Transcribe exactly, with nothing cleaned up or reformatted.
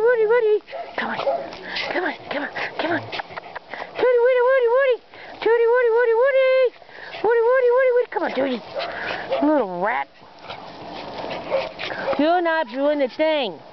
Woody, Woody. Come on. Come on, come on, come on. Tuddy, Woody, Woody, Woody. Tuddy, Woody, Woody, Woody. Woody, Woody, Woody, Woody. Come on, Tuddy. Little rat. You're not doing the thing.